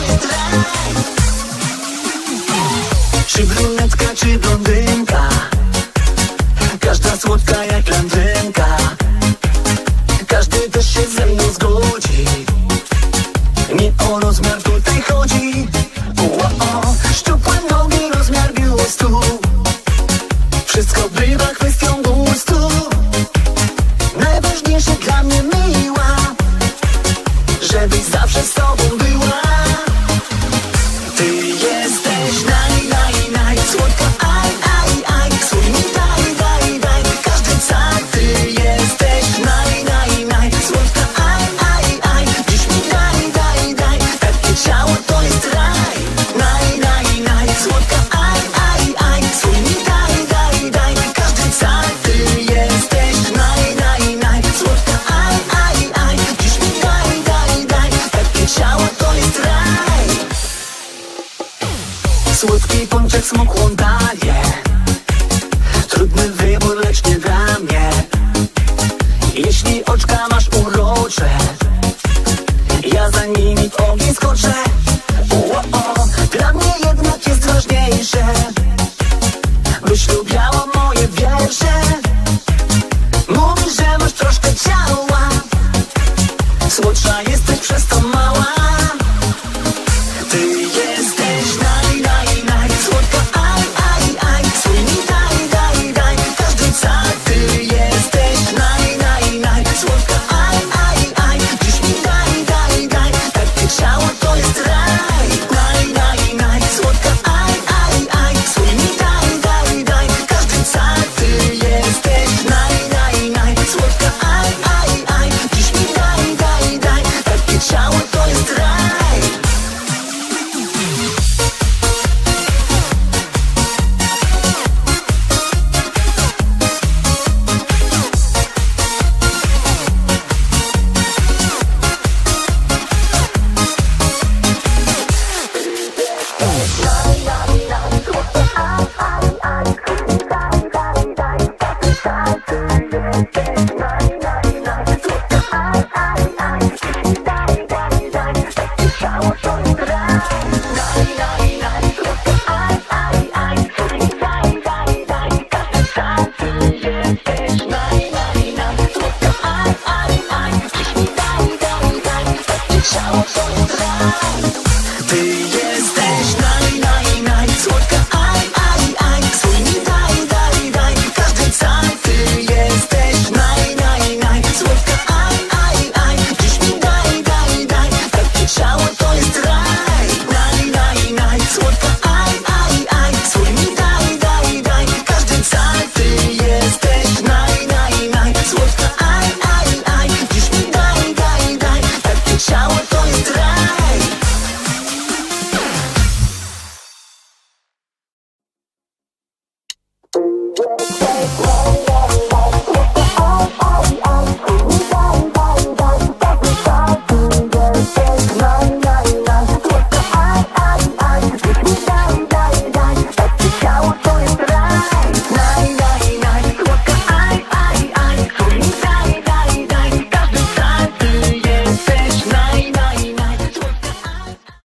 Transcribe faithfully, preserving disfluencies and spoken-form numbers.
jest raj. Czy brunetka, czy blondynka, każda słodka jak landrynka. Każdy też się ze mną zgodzi, nie o rozmiar tutaj chodzi. O, o, szczupłe nogi, rozmiar biustu, wszystko bywa kwestią gustu. Najważniejsze dla mnie miła, żebyś zawsze z tobą była. Ty jesteś naj, naj, naj, słodka, aj, aj, aj, słój mi daj, daj, daj, każdy cal. Ty jesteś naj, naj, naj, słodka, aj, aj, aj, dziś mi daj, daj, daj, takie ciało to jest raj. Naj, naj, naj, słodka, aj, aj, aj, słój mi daj, daj, daj, każdy cal. Ty jesteś naj, naj, naj, słodka, aj, aj, aj, dziś mi daj, daj, daj, takie ciało to jest raj. Słodki pączek smokłą daje, trudny wybór, lecz nie da.